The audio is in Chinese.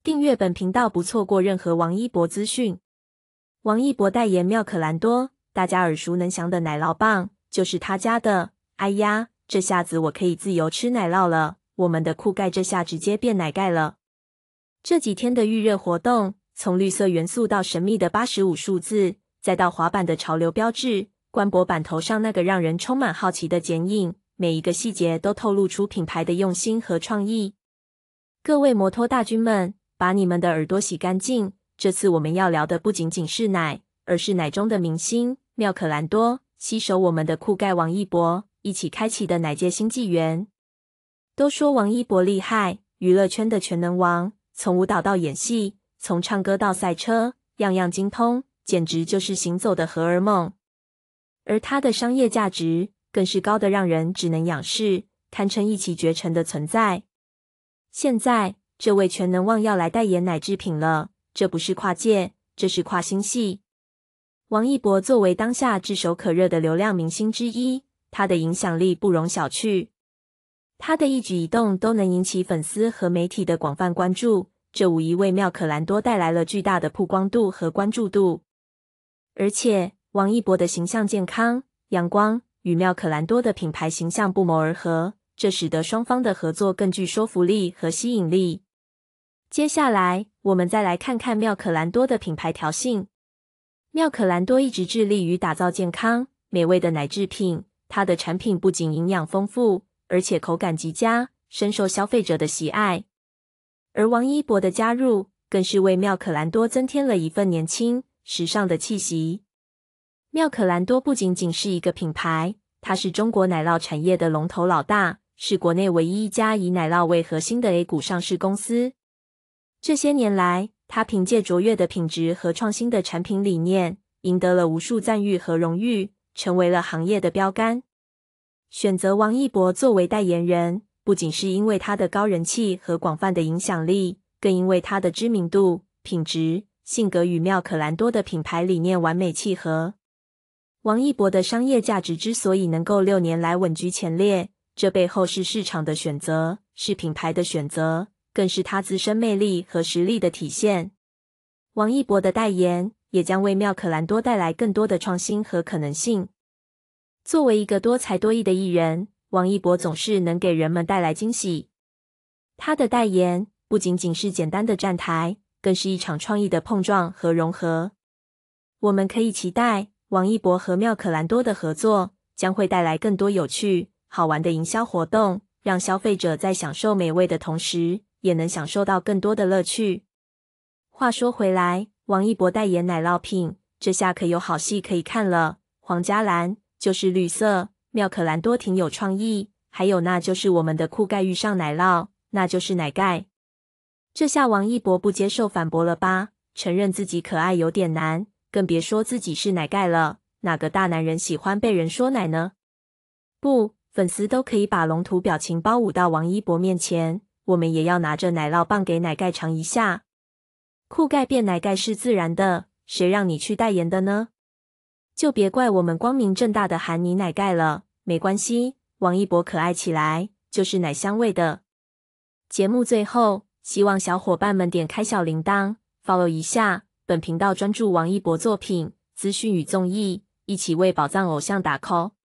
订阅本频道不错过任何王一博资讯。王一博代言妙可蓝多，大家耳熟能详的奶酪棒就是他家的。哎呀，这下子我可以自由吃奶酪了，我们的酷盖这下直接变奶盖了。这几天的预热活动，从绿色元素到神秘的85数字，再到滑板的潮流标志，官博版头上那个让人充满好奇的剪影，每一个细节都透露出品牌的用心和创意。各位摩托大军们，把你们的耳朵洗干净，这次我们要聊的不仅仅是奶，而是奶中的明星妙可蓝多，携手我们的酷盖王一博，一起开启的奶界新纪元。都说王一博厉害，娱乐圈的全能王，从舞蹈到演戏，从唱歌到赛车，样样精通，简直就是行走的荷尔蒙。而他的商业价值更是高的让人只能仰视，堪称一骑绝尘的存在。现在这位全能王要来代言奶制品了，这不是跨界，这是跨星系。王一博作为当下炙手可热的流量明星之一，他的影响力不容小觑。他的一举一动都能引起粉丝和媒体的广泛关注，这无疑为妙可蓝多带来了巨大的曝光度和关注度。而且，王一博的形象健康、阳光，与妙可蓝多的品牌形象不谋而合，这使得双方的合作更具说服力和吸引力。接下来，我们再来看看妙可蓝多的品牌调性。妙可蓝多一直致力于打造健康、美味的奶制品，它的产品不仅营养丰富，而且口感极佳，深受消费者的喜爱。而王一博的加入，更是为妙可蓝多增添了一份年轻、时尚的气息。妙可蓝多不仅仅是一个品牌，它是中国奶酪产业的龙头老大，是国内唯一一家以奶酪为核心的 A 股上市公司。这些年来，它凭借卓越的品质和创新的产品理念，赢得了无数赞誉和荣誉，成为了行业的标杆。选择王一博作为代言人，不仅是因为他的高人气和广泛的影响力，更因为他的知名度、品质、性格与妙可蓝多的品牌理念完美契合。王一博的商业价值之所以能够6年来稳居前列，这背后是市场的选择，是品牌的选择，更是他自身魅力和实力的体现。王一博的代言也将为妙可蓝多带来更多的创新和可能性。作为一个多才多艺的艺人，王一博总是能给人们带来惊喜。他的代言不仅仅是简单的站台，更是一场创意的碰撞和融合。我们可以期待王一博和妙可蓝多的合作将会带来更多有趣、好玩的营销活动，让消费者在享受美味的同时，也能享受到更多的乐趣。话说回来，王一博代言奶酪品，这下可有好戏可以看了。皇家蓝就是绿色，妙可蓝多挺有创意，还有那就是我们的酷盖遇上奶酪，那就是奶盖。这下王一博不接受反驳了吧？承认自己可爱有点难，更别说自己是奶盖了。哪个大男人喜欢被人说奶呢？不，粉丝都可以把龙图表情包舞到王一博面前，我们也要拿着奶酪棒给奶盖尝一下。酷盖变奶盖是自然的，谁让你去代言的呢？就别怪我们光明正大的喊你奶盖了，没关系，王一博可爱起来就是奶香味的。节目最后，希望小伙伴们点开小铃铛 ，follow 一下本频道，专注王一博作品、资讯与综艺，一起为宝藏偶像打 call。